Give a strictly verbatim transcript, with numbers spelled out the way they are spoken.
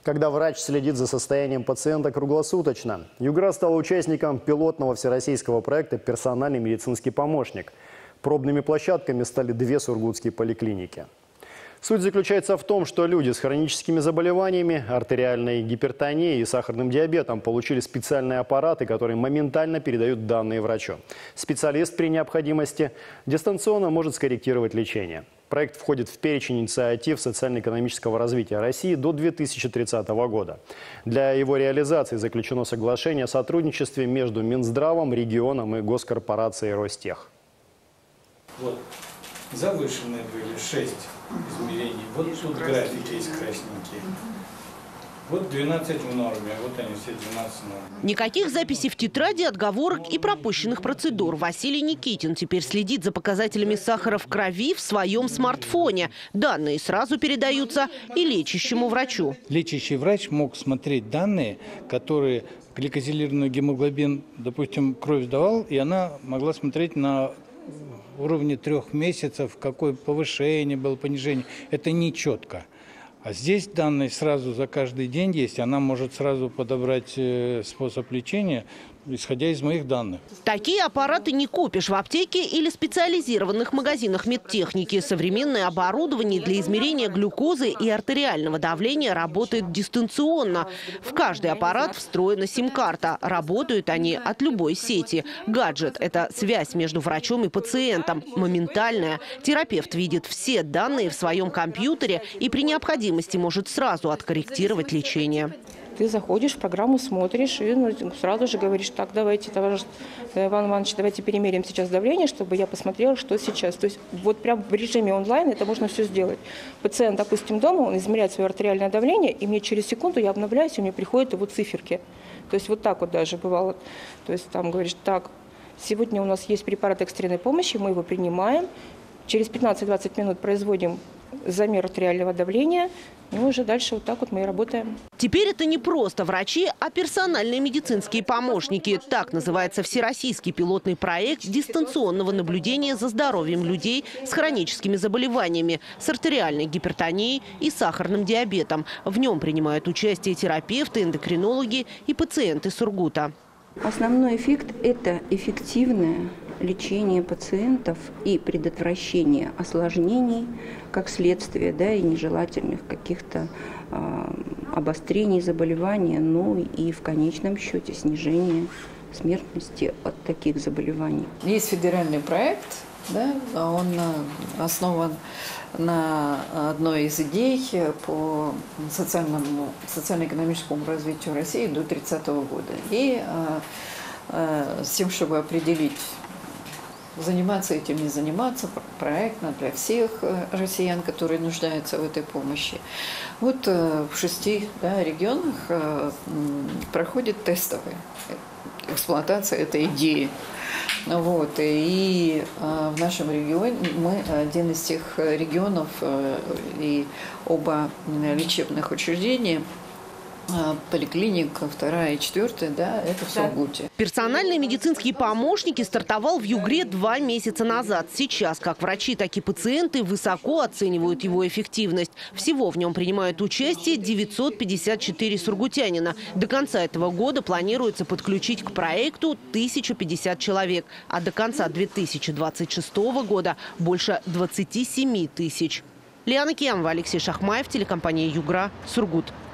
когда врач следит за состоянием пациента круглосуточно. Югра стала участником пилотного всероссийского проекта «Персональный медицинский помощник». Пробными площадками стали две сургутские поликлиники. Суть заключается в том, что люди с хроническими заболеваниями, артериальной гипертонией и сахарным диабетом получили специальные аппараты, которые моментально передают данные врачу. Специалист при необходимости дистанционно может скорректировать лечение. Проект входит в перечень инициатив социально-экономического развития России до две тысячи тридцатого года. Для его реализации заключено соглашение о сотрудничестве между Минздравом, регионом и госкорпорацией Ростех. Вот. Завышенные были шесть измерений. Вот тут графики есть красненькие. Вот двенадцать в норме, вот они все двенадцать в норме. Никаких записей в тетради, отговорок и пропущенных процедур. Василий Никитин теперь следит за показателями сахара в крови в своем смартфоне. Данные сразу передаются и лечащему врачу. Лечащий врач мог смотреть данные, которые гликозилированный гемоглобин, допустим, кровь давал, и она могла смотреть на уровне трех месяцев, какое повышение было, понижение. Это не четко. А здесь данные сразу за каждый день есть. Она может сразу подобрать способ лечения, исходя из моих данных. Такие аппараты не купишь в аптеке или специализированных магазинах медтехники. Современное оборудование для измерения глюкозы и артериального давления работает дистанционно. В каждый аппарат встроена сим-карта. Работают они от любой сети. Гаджет – это связь между врачом и пациентом. Моментальная. Терапевт видит все данные в своем компьютере и при необходимости может сразу откорректировать лечение. Ты заходишь в программу, смотришь и ну, сразу же говоришь: так, давайте, товарищ Иван Иванович, давайте перемерим сейчас давление, чтобы я посмотрела, что сейчас. То есть вот прям в режиме онлайн это можно все сделать. Пациент, допустим, дома, он измеряет свое артериальное давление, и мне через секунду я обновляюсь, и мне приходят его циферки. То есть вот так вот даже бывало. То есть там говоришь: так, сегодня у нас есть препарат экстренной помощи, мы его принимаем, через пятнадцать-двадцать минут производим замер артериального давления, и уже дальше вот так вот мы и работаем. Теперь это не просто врачи, а персональные медицинские помощники. Так называется всероссийский пилотный проект дистанционного наблюдения за здоровьем людей с хроническими заболеваниями, с артериальной гипертонией и сахарным диабетом. В нем принимают участие терапевты, эндокринологи и пациенты Сургута. Основной эффект – это эффективное лечение пациентов и предотвращение осложнений, как следствие, да, и нежелательных каких-то э, обострений заболевания, ну и в конечном счете снижение смертности от таких заболеваний. Есть федеральный проект, да, он основан на одной из идей по социальному, социально-экономическому развитию России до тридцатого года. И э, э, с тем, чтобы определить, заниматься этим, не заниматься, проектно для всех россиян, которые нуждаются в этой помощи. Вот в шести да, регионах проходит тестовая эксплуатация этой идеи. Вот. И в нашем регионе мы один из тех регионов, и оба лечебных учреждения, поликлиника, вторая и четвертая, да, это в Сургуте. Персональные медицинские помощники стартовал в Югре два месяца назад. Сейчас как врачи, так и пациенты высоко оценивают его эффективность. Всего в нем принимают участие девятьсот пятьдесят четыре сургутянина. До конца этого года планируется подключить к проекту тысячу пятьдесят человек, а до конца две тысячи двадцать шестого года больше двадцати семи тысяч. Лиана Киямова, Алексей Шахмаев, телекомпания «Югра», Сургут.